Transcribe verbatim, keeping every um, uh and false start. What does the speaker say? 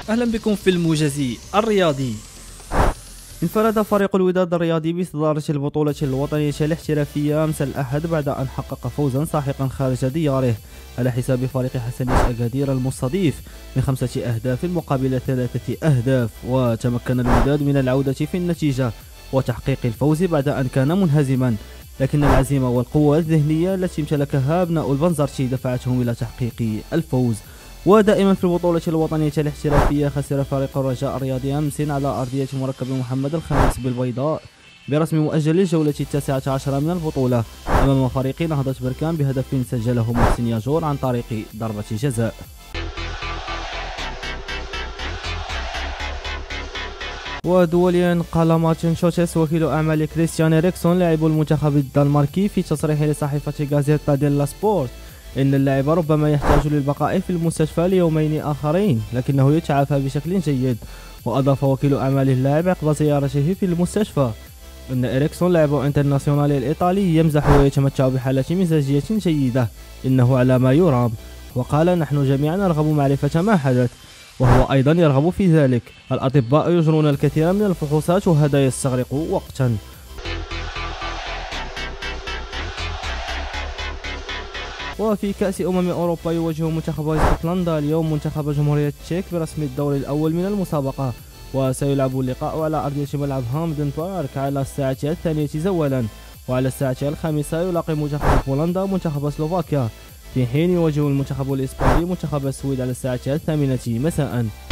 أهلا بكم في الموجز الرياضي. انفرد فريق الوداد الرياضي بصدارة البطولة الوطنية الاحترافية أمس الأحد بعد أن حقق فوزا ساحقا خارج دياره على حساب فريق حسنية أكادير المستضيف بخمسة أهداف مقابل ثلاثة أهداف، وتمكن الوداد من العودة في النتيجة وتحقيق الفوز بعد أن كان منهزما، لكن العزيمة والقوة الذهنية التي امتلكها أبناء البنزرتي دفعتهم إلى تحقيق الفوز. ودائما في البطولة الوطنية الاحترافية خسر فريق الرجاء الرياضي أمس على أرضية مركب محمد الخامس بالبيضاء برسم مؤجل الجولة التاسعة عشرة من البطولة أمام فريق نهضة بركان بهدف سجله محسن ياجور عن طريق ضربة جزاء. ودوليا قال مارتين شوتشيس وكيل أعمال كريستيان إريكسون لاعب المنتخب الدنماركي في تصريح لصحيفة غازيتا ديلا سبورت إن اللاعب ربما يحتاج للبقاء في المستشفى ليومين آخرين لكنه يتعافى بشكل جيد. وأضاف وكيل أعمال اللاعب عقب زيارته في المستشفى أن إريكسون لاعب انترناسيونال الإيطالي يمزح ويتمتع بحالة مزاجية جيدة إنه على ما يرام، وقال نحن جميعا نرغب معرفة ما حدث وهو أيضا يرغب في ذلك. الأطباء يجرون الكثير من الفحوصات وهذا يستغرق وقتا. وفي كأس أمم أوروبا يواجه منتخب اسكتلندا اليوم منتخب جمهورية التشيك برسم الدور الأول من المسابقة، وسيلعب اللقاء على أرضية ملعب هامدن بارك على الساعة الثانية زولا، وعلى الساعة الخامسة يلاقي منتخب بولندا منتخب سلوفاكيا، في حين يواجه المنتخب الإسباني منتخب السويد على الساعة الثامنة مساء.